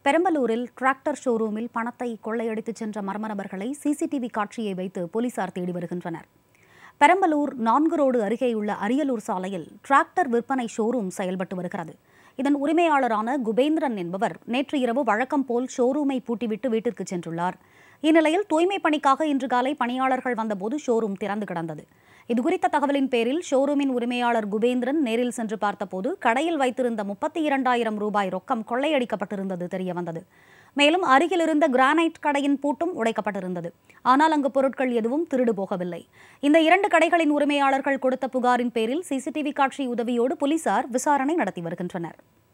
பெரம்பலூரில் டிராக்டர் ஷோரூமில் பணத்தை கொள்ளையடித்துச் சென்ற மர்ம நபர்களை சிசிடிவி காட்சியை வைத்து போலீசார் தேடி வருகின்றனர். பெரம்பலூர் 4 ரோடு அருகேயுள்ள அரியலூர் சாலையில் டிராக்டர் விற்பனை ஷோரூம் செயல்பட்டு வருகிறது. இதன் உரிமையாளரான குபேந்திரன் என்பவர் நேற்று இரவு வழக்கம் போல் ஷோரூமை பூட்டிவிட்டு வீட்டிற்கு சென்றுள்ளார். இந்நிலையில் தூய்மை பணிக்காக இன்று காலை பணியாளர்கள் வந்தபோது ஷோரூம் திறந்து கிடந்தது. இதுகுறித்த தகவலின் பேரில் ஷோரூமின் உரிமையாளர் குபேந்திரன் நேரில் சென்று பார்த்தபோது கடையில் வைத்திருந்த 32,000 ரூபாய் ரொக்கம் கொள்ளையடிக்கப்பட்டிருந்தது தெரியவந்தது. மேலும் அருகில் இருந்த கிரானைட் கடையின் பூட்டும் உடைக்கப்பட்டிருந்தது. ஆனால் அங்கு பொருட்கள் எதுவும் திருடு போகவில்லை. இந்த 2 கடைகளின் உரிமையாளர்கள் கொடுத்த புகாரின் பேரில் சிசிடிவி காட்சி உதவியோடு போலீசார் விசாரணை நடத்தி வருகின்றனர்.